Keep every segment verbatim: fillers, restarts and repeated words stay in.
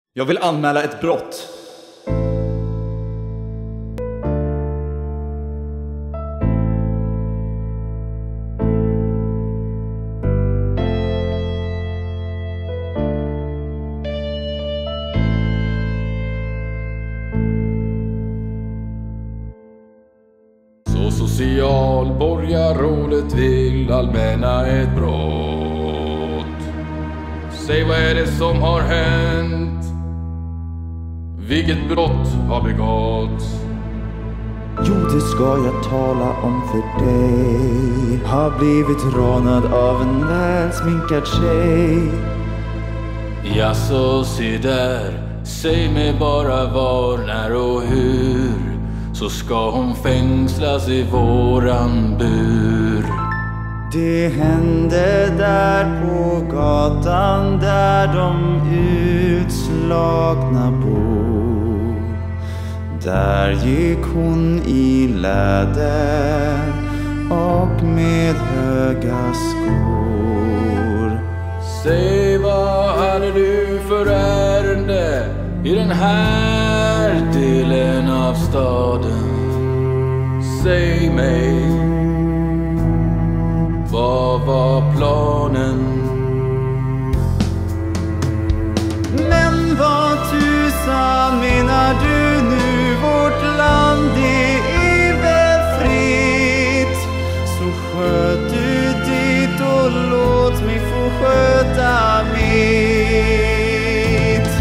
Jag vill anmäla ett brott. Så socialborgarrådet vill anmäla ett brott. Säg, vad är det som har hänt? Vilket brott har begåtts? Jo, det ska jag tala om för dig. Har blivit rånad av en välsminkad tjej. Ja, så se där. Säg mig bara var, när och hur, så ska hon fängslas i våran bur. Det hände där på gatan där de utslagna bor. Där gick hon i läder och med höga skor. Säg, vad hade du för ärende i den här delen av staden? Säg mig, vad var planen? Men vad tusan menar du nu? Vårt land är väl fritt. Så sköt du ditt och låt mig få sköta mitt.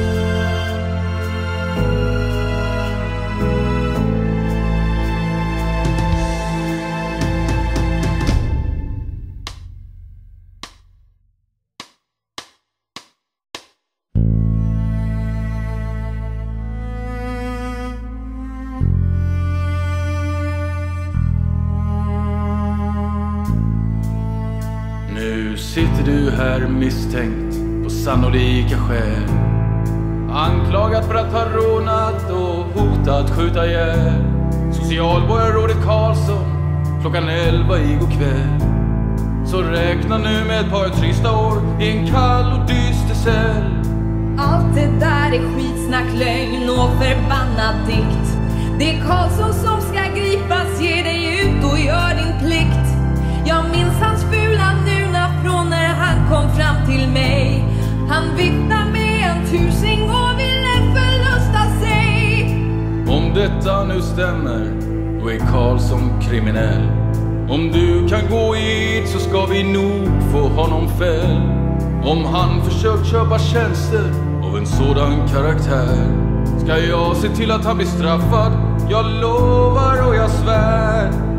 Nu sitter du här misstänkt på sannolika skäl, anklagad för att ha rånat och hotat skjuta ihjäl socialborgarrådet Karlsson klockan elva igår kväll. Så räkna nu med ett par trista år i en kall och dyster cell. Allt det där är skitsnack, lögn och förbannad dikt. Det är Karlsson som ska gripas, ge dig ut och gör din plikt. Jag minns hans fula nuna från när han kom fram till mig. Han vittnade med en tusing och ville förlusta sig. Om detta nu stämmer, då är Karlsson kriminell. Om du kan gå hit så ska vi nog få honom fälld. Om han försökt köpa tjänster av en sådan karaktär, ska jag se till att han blir straffad. Jag lovar och jag svär.